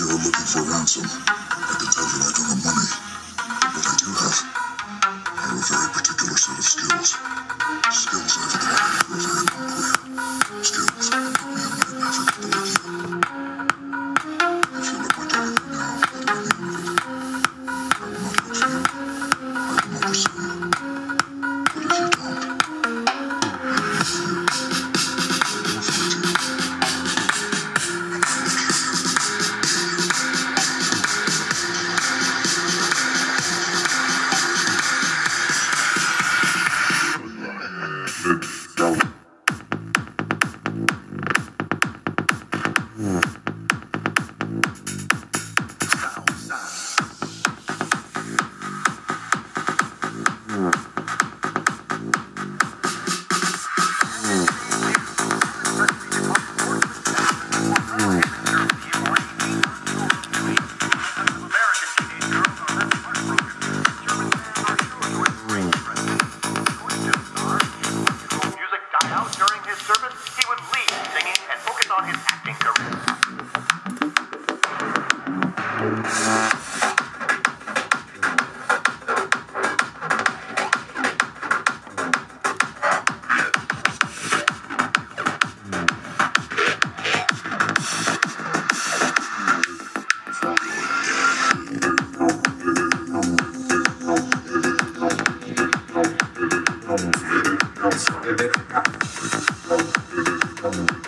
you're looking for ransom, I can tell you I don't have money. But I do have a very particular set of skills. Skills I've acquired for a very long career. Skills that make me a mighty maverick like you. If you look my delivery now, that'll be the end of it. I will not look for you. I will not pursue you. But if you don't, I will look for you. I will find you. And I will kill you. During his service, he would leave singing and focus on his acting career. Thank you.